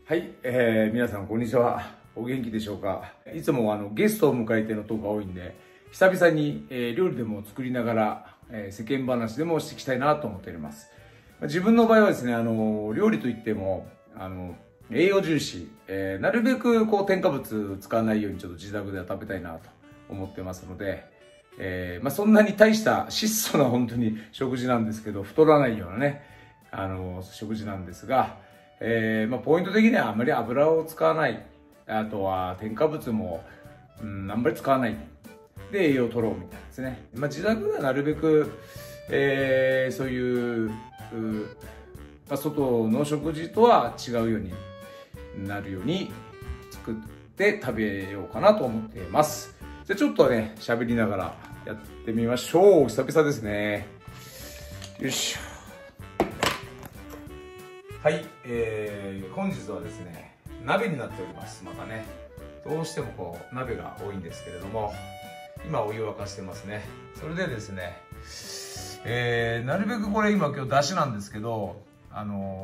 はい、皆さんこんにちは。お元気でしょうか。いつもゲストを迎えてのトークが多いんで、久々に、料理でも作りながら、世間話でもしていきたいなと思っております。自分の場合はですね、料理といっても、栄養重視、なるべく添加物使わないようにちょっと自宅では食べたいなと思ってますので、そんなに大した質素な本当に食事なんですけど、太らないようなね、食事なんですが、ポイント的にはあまり油を使わない。あとは添加物も、あんまり使わない。で、栄養を取ろうみたいなですね。自宅ではなるべく、そういう、外の食事とは違うようになるように作って食べようかなと思っています。じゃあちょっとね、喋りながらやってみましょう。久々ですね。よいしょ。はい、本日はですね、鍋になっております。またね、どうしても鍋が多いんですけれども、今お湯を沸かしてますね。それでですね、なるべく今日出汁なんですけど、か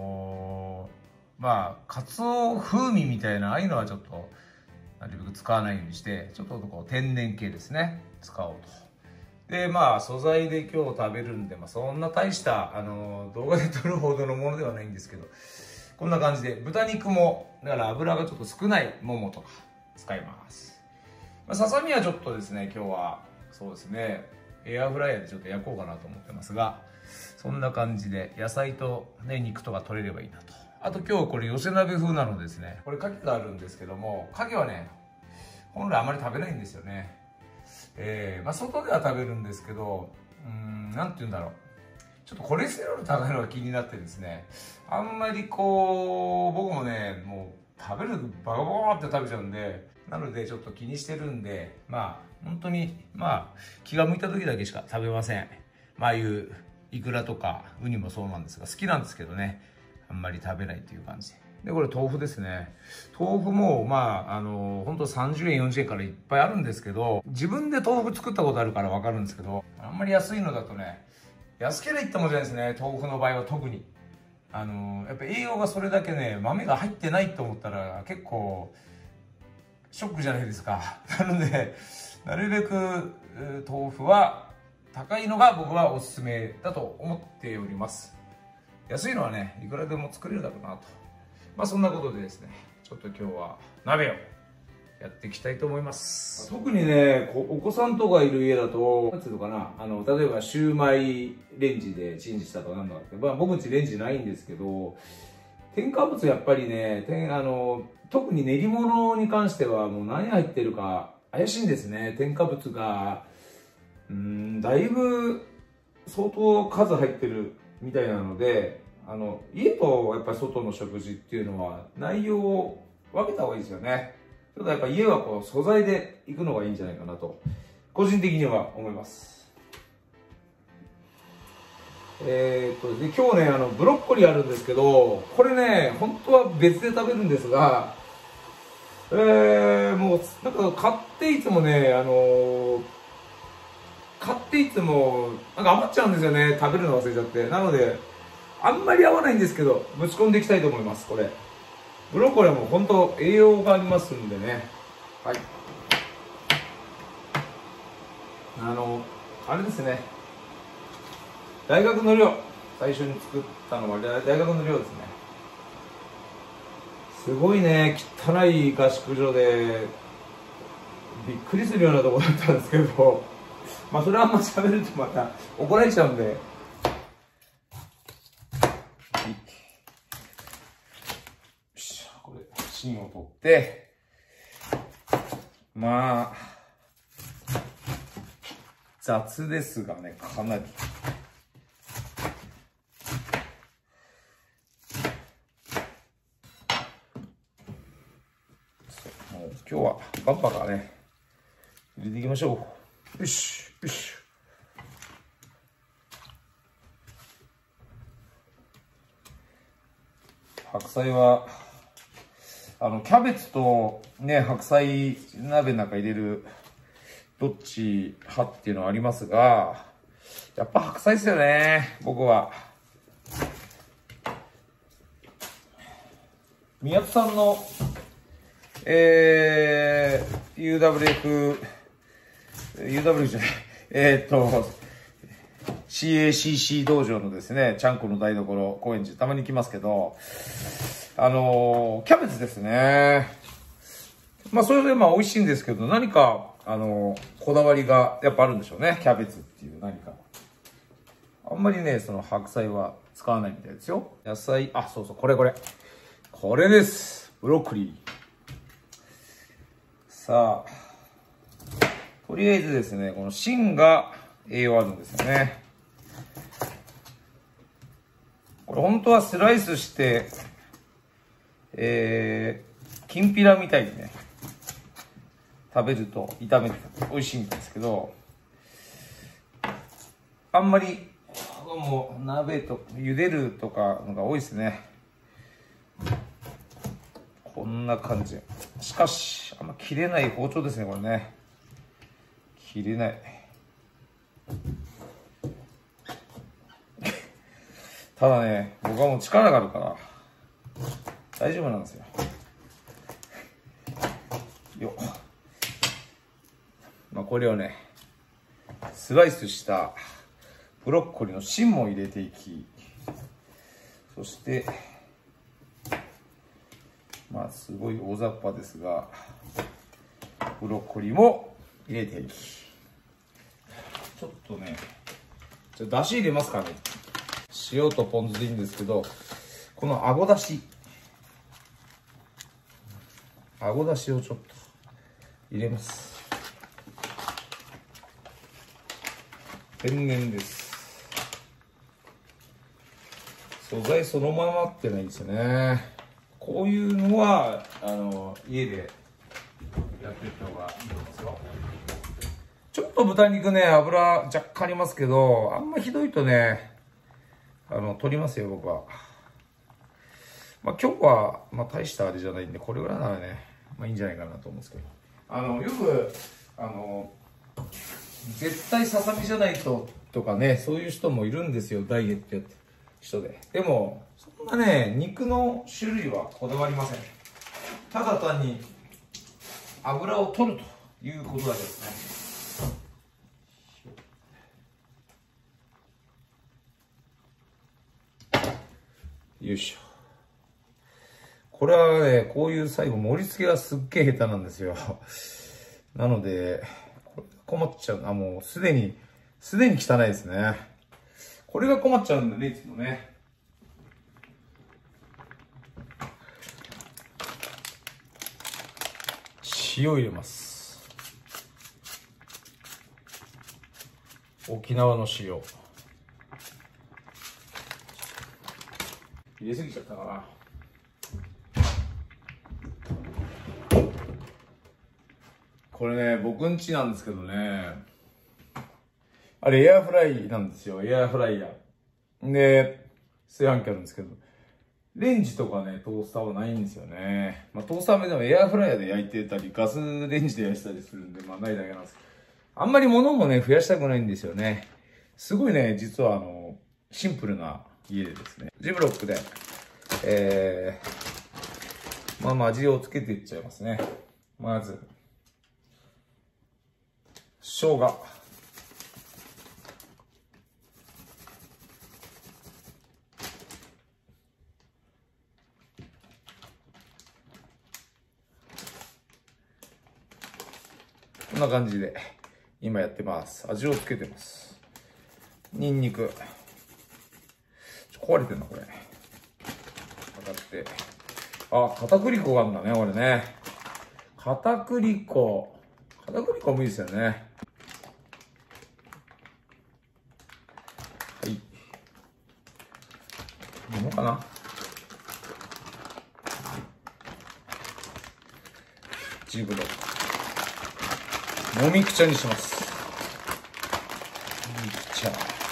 つお風味みたいな、ああいうのはちょっと、なるべく使わないようにして、ちょっと天然系ですね、使おうと。で、素材で今日食べるんで、そんな大した、動画で撮るほどのものではないんですけど、こんな感じで、豚肉も、だから油がちょっと少ないももとか使います。ささみはちょっとですね、今日は、そうですね、エアフライヤーでちょっと焼こうかなと思ってますが、そんな感じで、野菜とね、肉とか取れればいいなと。あと今日これ寄せ鍋風なのですね、これ牡蠣があるんですけども、牡蠣はね、本来あまり食べないんですよね。外では食べるんですけど、なんて言うんだろう。ちょっとコレステロール高いのが気になってですね、あんまり僕もね、もう食べるバカバカって食べちゃうんで、なのでちょっと気にしてるんで、本当に、気が向いた時だけしか食べません。ああいうイクラとかウニもそうなんですが、好きなんですけどね、あんまり食べないっていう感じで。で、これ豆腐ですね。豆腐も、ほんと30円、40円からいっぱいあるんですけど、自分で豆腐作ったことあるからわかるんですけど、あんまり安いのだとね、安ければいったもんじゃないですね、豆腐の場合は特に。やっぱ栄養がそれだけね、豆が入ってないと思ったら結構、ショックじゃないですか。なので、なるべく豆腐は高いのが僕はおすすめだと思っております。安いのはね、いくらでも作れるだろうなと。そんなことでですね、ちょっと今日は鍋をやっていきたいと思います。特にね、お子さんとかいる家だと、なんていうのかな、例えばシューマイレンジでチンしたとかなんだかって、僕んちレンジないんですけど、添加物やっぱりね、特に練り物に関してはもう何入ってるか怪しいんですね。添加物が、だいぶ相当数入ってるみたいなので、家とやっぱり外の食事っていうのは内容を分けた方がいいですよね。ちょっとやっぱ家は素材で行くのがいいんじゃないかなと、個人的には思います。で今日ね、ブロッコリーあるんですけど、これね、本当は別で食べるんですが、もう、なんか買っていつもね、なんか余っちゃうんですよね。食べるの忘れちゃって。なので、あんまり合わないんですけど、ぶち込んでいきたいと思います、これ。ブロッコリーはもう本当栄養がありますんでね。はい。あれですね。大学の寮。最初に作ったのは大学の寮ですね。すごいね、汚い合宿所で、びっくりするようなところだったんですけど、それはあんま喋るとまた怒られちゃうんで。これ、芯を取って、雑ですがね、かなり。もう今日はバンバカね、入れていきましょう。よし、よし。白菜は、キャベツとね、白菜鍋の中入れる、どっち派っていうのはありますが、やっぱ白菜ですよね、僕は。 宮津さんの、UW じゃない、CACC 道場のですね、ちゃんこの台所、高円寺、たまに行きますけど、キャベツですね。まあ、それでまあ美味しいんですけど、何か、こだわりがやっぱあるんでしょうね。キャベツっていう何か。あんまりね、その白菜は使わないみたいですよ。野菜、あ、そうそう、これ。これです。ブロッコリー。さあ、とりあえずですね、この芯が栄養あるんですよね。これ本当はスライスして、きんぴらみたいにね、食べると炒めて美味しいんですけど、あんまりもう鍋と茹でるとかのが多いですね。こんな感じ。しかしあんま切れない包丁ですね、これね。切れない。ただね、僕はもう力があるから大丈夫なんですよ。まあ、これをね、スライスしたブロッコリーの芯も入れていき、そしてまあすごい大雑把ですが、ブロッコリーも入れていき、ちょっとね、じゃあだし入れますかね。塩とポン酢でいいんですけど、このあごだしをちょっと入れます。天然です。素材そのままってないんですよね。こういうのは家でやってった方がいいと思いますよ。ちょっと豚肉ね、油若干ありますけど、あんまひどいとね、取りますよ、僕は。まあ今日は、まあ大したあれじゃないんで、これぐらいならね、まあいいんじゃないかなと思うんですけど。よく、絶対ささみじゃないととかね、そういう人もいるんですよ、ダイエットやってる人で。でも、そんなね、肉の種類はこだわりません。ただ単に油を取るということだけですね。よいしょ。これはね、こういう最後盛り付けがすっげえ下手なんですよ。なので、これ困っちゃう。もうすでに汚いですね。これが困っちゃうんだね、いつもね。塩入れます。沖縄の塩。入れすぎちゃったかな。これね、僕ん家なんですけどね、あれエアフライなんですよ。エアフライヤーで炊飯器あるんですけど、レンジとかね、トースターはないんですよね。まあトースターでもエアフライヤーで焼いてたり、ガスレンジで焼いてたりするんで、まあないだけなんですけど、あんまり物もね、増やしたくないんですよね。すごいね、実はシンプルな家でですね、ジブロックでまあ味をつけていっちゃいますね。まず生姜、こんな感じで今やってます。味をつけてます。ニンニク、壊れてんなこれ。かかって、片栗粉があるんだね、これね。片栗粉もいいですよね。はい。いいのかな。ジブロもみくちゃにします。もみくちゃ。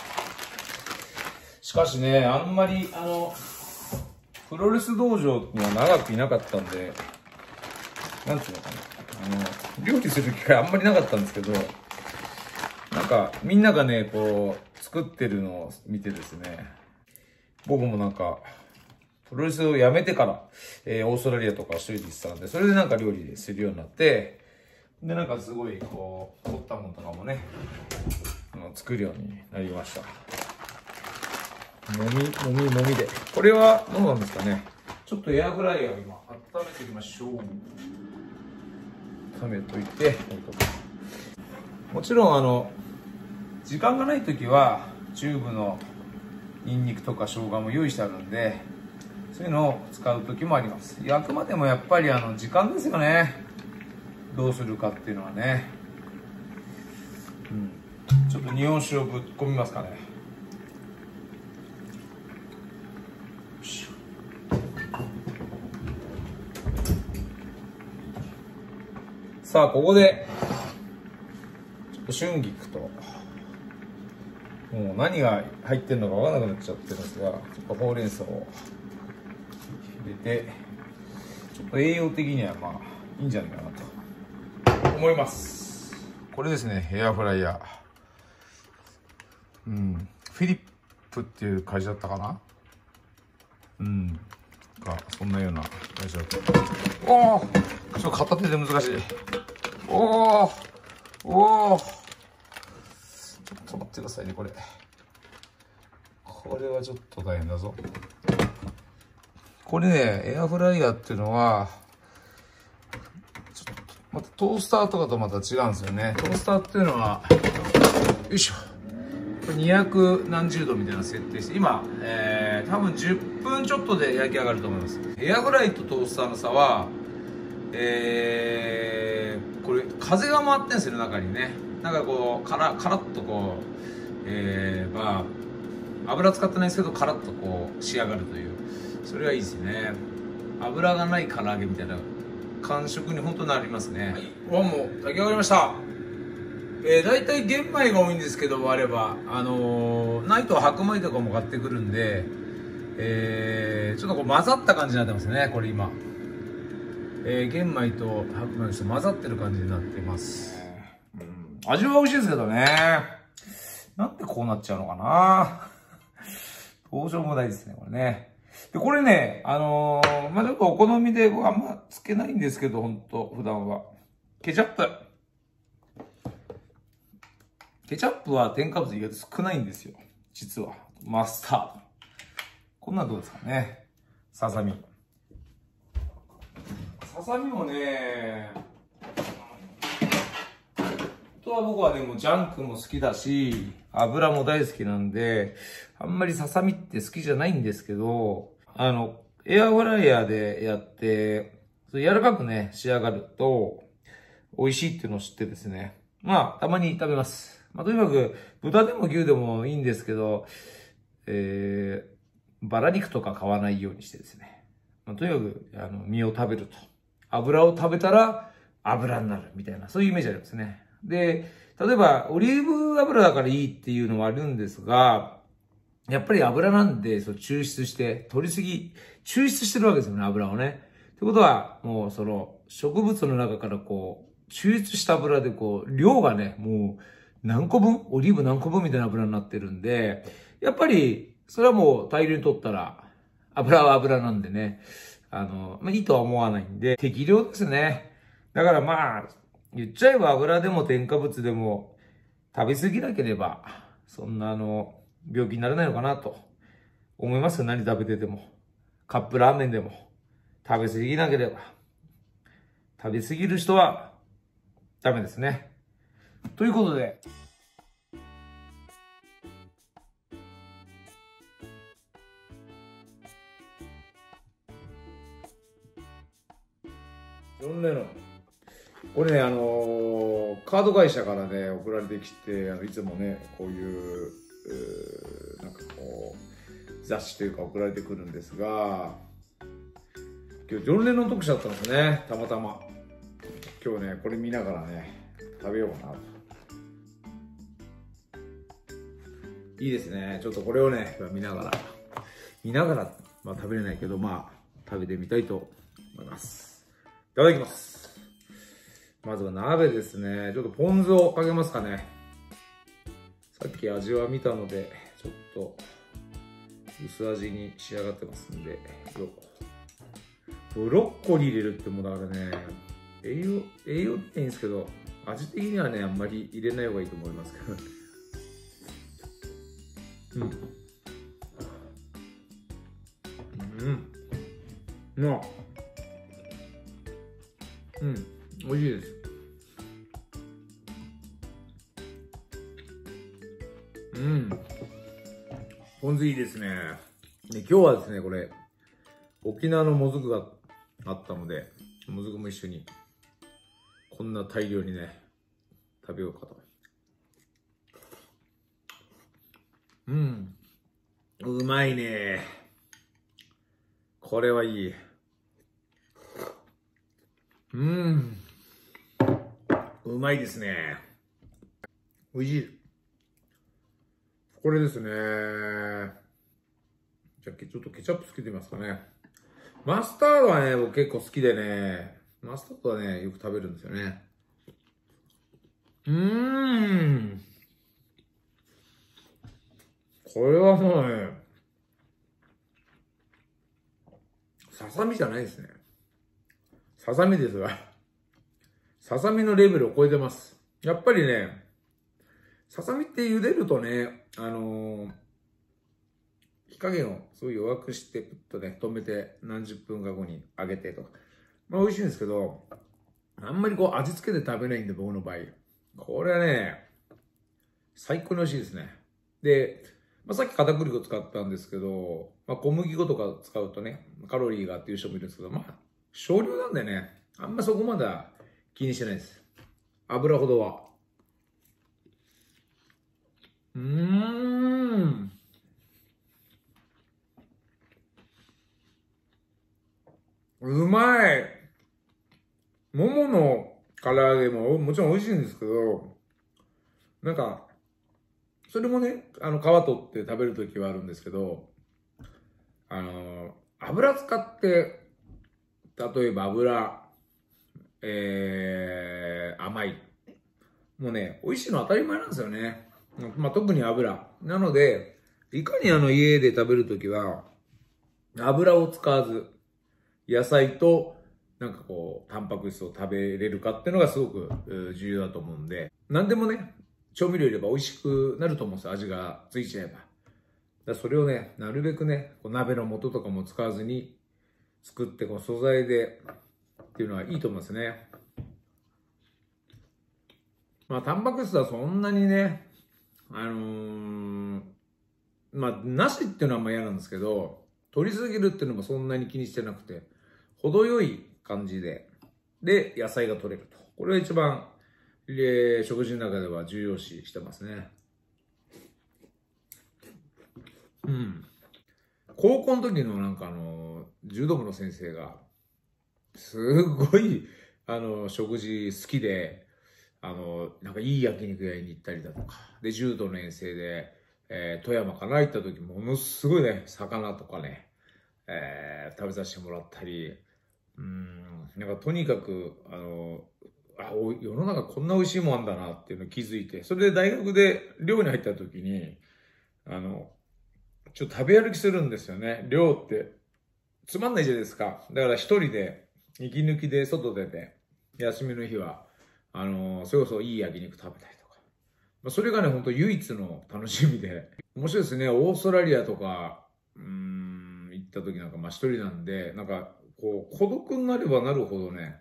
しかしね、あんまりプロレス道場には長くいなかったんで、なんていうのかな、料理する機会あんまりなかったんですけど、なんかみんながね、こう作ってるのを見てですね、僕もなんかプロレスを辞めてから、オーストラリアとか一人で行ってたんで、それでなんか料理するようになって、で、なんかすごい、こう、凝ったものとかもね、作るようになりました。もみで。これはどうなんですかね。ちょっとエアフライヤーを今、温めていきましょう。温めといて、もちろん時間がないときは、チューブのニンニクとか生姜も用意してあるんで、そういうのを使うときもあります。あくまでもやっぱり時間ですよね。どうするかっていうのはね。ちょっと日本酒をぶっ込みますかね。さあ、ここで、ちょっと春菊と、もう何が入ってるのかわからなくなっちゃってるんですが、ちょっとほうれん草を入れて、ちょっと栄養的にはまあ、いいんじゃないかなと思います。これですね、エアフライヤー。フィリップっていう会社だったかな。そんなような会社だった。おー、ちょっと片手で難しい。おー、ちょっと待ってくださいね、これはちょっと大変だぞ。これね、エアフライヤーっていうのは、ちょっとまたトースターとかとまた違うんですよね。トースターっていうのは、よいしょ、これ200何十度みたいな設定して、今、多分10分ちょっとで焼き上がると思います。エアフライとトースターの差は、これ風が回ってんですよね、中にね。なんかこうカラッとこう、まあ油使ってないですけどカラッとこう仕上がるという、それはいいですね。油がない唐揚げみたいな感触に本当になりますね。はい、もう炊き上がりました。大体玄米が多いんですけど、あればないと白米とかも買ってくるんで、ちょっとこう混ざった感じになってますね、これ今。玄米と白米と混ざってる感じになってます。味は美味しいですけどね。なんでこうなっちゃうのかな。どうしようもないですね、これね。で、これね、まあ、ちょっとお好みで僕あんまつけないんですけど、ほんと、普段は。ケチャップ。ケチャップは添加物意外と少ないんですよ。実は。マスタード。こんなんどうですかね。ささみ。ささみもね、僕はでもジャンクも好きだし、油も大好きなんで、あんまりささみって好きじゃないんですけど、エアフライヤーでやって、柔らかくね、仕上がると、美味しいっていうのを知ってですね。まあ、たまに食べます。まあ、とにかく、豚でも牛でもいいんですけど、バラ肉とか買わないようにしてですね。まあ、とにかく、身を食べると。油を食べたら、油になるみたいな、そういうイメージありますね。で、例えば、オリーブ油だからいいっていうのもあるんですが、やっぱり油なんで、抽出して、取りすぎ、抽出してるわけですよね、油をね。ってことは、もう植物の中から抽出した油で量がね、もう何個分、オリーブ何個分みたいな油になってるんで、やっぱり、それはもう大量に取ったら、油は油なんでね、まあ、いいとは思わないんで、適量ですね。だからまあ、言っちゃえば油でも添加物でも食べ過ぎなければ、そんな病気にならないのかなと思いますよ。何食べてても。カップラーメンでも食べ過ぎなければ。食べ過ぎる人はダメですね。ということで、ジョン・レノン。これね、カード会社からね、送られてきて、いつもね、こういう、なんか雑誌というか送られてくるんですが、今日ジョン・レノン特集だったんですね、たまたま。今日ね、これ見ながらね、食べようかなと。いいですね。ちょっとこれをね、見ながら、まあ食べれないけど、まあ、食べてみたいと思います。いただきます。まずは鍋ですね。ちょっとポン酢をかけますかね。さっき味は見たので、ちょっと薄味に仕上がってますんで、ブロッコリー入れるってもうだからね、栄養っていいんですけど、味的にはね、あんまり入れない方がいいと思いますけど。美味しいです。ポン酢いいですね。で、今日はですね、これ、沖縄のもずくがあったので、もずくも一緒に、こんな大量にね、食べようかと。うまいね。これはいい。うまいですね。美味しい。これですね。じゃあ、ちょっとケチャップつけてみますかね。マスタードはね、僕結構好きでね、マスタードはね、よく食べるんですよね。これはもうね、ささみじゃないですね。ささみですわ。ささみのレベルを超えてます。やっぱりね、ささみって茹でるとね、火加減をすごい弱くして、プッとね、止めて何十分か後に揚げてとか。まあ美味しいんですけど、あんまりこう味付けで食べないんで、僕の場合。これはね、最高に美味しいですね。で、さっき片栗粉使ったんですけど、小麦粉とか使うとね、カロリーがっていう人もいるんですけど、少量なんでね、あんまそこまでは気にしてないです。油ほどは。うまい。ももの唐揚げももちろん美味しいんですけど、なんか、それもね、皮取って食べるときはあるんですけど、油使って、例えば甘い。もうね、美味しいの当たり前なんですよね。特に油。なので、いかに家で食べるときは、油を使わず、野菜と、なんかこう、タンパク質を食べれるかっていうのがすごく重要だと思うんで、何でもね、調味料入れれば美味しくなると思うんですよ。味がついちゃえば。それをね、なるべくね、鍋の素とかも使わずに作って、この素材でっていうのはいいと思いますね。タンパク質はそんなにね、なしっていうのは嫌なんですけど、取りすぎるっていうのもそんなに気にしてなくて、程よい感じで、野菜が取れると。これが一番、食事の中では重要視してますね。高校の時の柔道部の先生が、すごい、食事好きで、いい焼肉屋に行ったりだとか、で、柔道の遠征で、富山かな行った時、ものすごいね、魚とかね、食べさせてもらったり、とにかく、世の中こんな美味しいもんあんだなっていうのを気づいて、それで大学で寮に入った時に、ちょっと食べ歩きするんですよね。寮ってつまんないじゃないですか。だから一人で、息抜きで外出て、休みの日は、それこそいい焼肉食べたりとか。それがね、本当唯一の楽しみで。面白いですね。オーストラリアとか、行った時なんか、一人なんで、こう、孤独になればなるほどね、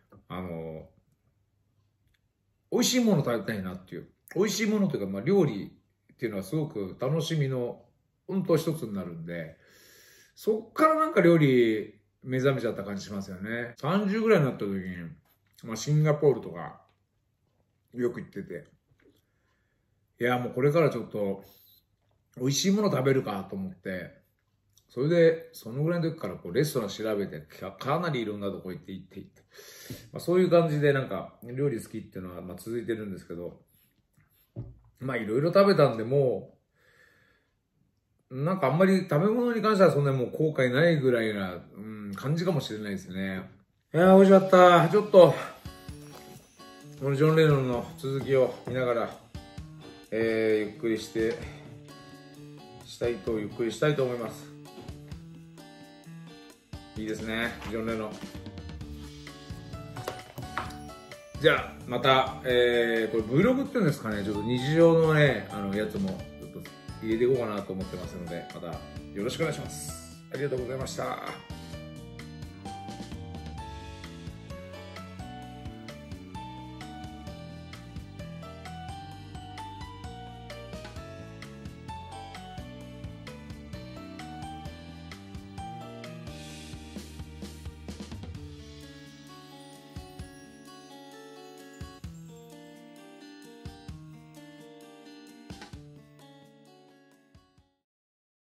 美味しいもの食べたいなっていう。美味しいものというか、料理っていうのはすごく楽しみの、本当一つになるんで、そっから料理目覚めちゃった感じしますよね。30ぐらいになった時に、シンガポールとか、よく行ってて。いや、もうこれからちょっと、美味しいもの食べるかと思って、それで、そのぐらいの時からレストラン調べて、かなりいろんなとこ行って、そういう感じで料理好きっていうのは続いてるんですけど、いろいろ食べたんで、もう、あんまり食べ物に関してはそんなにもう後悔ないぐらいな、感じかもしれないですね。いやー、美味しかった。ちょっと、このジョン・レノンの続きを見ながら、ゆっくりしてしたいと、ゆっくりしたいと思います。いいですね、ジョン・レノン。じゃあまた、これ Vlog っていうんですかね、ちょっと日常のねやつもちょっと入れていこうかなと思ってますので、またよろしくお願いします。ありがとうございました。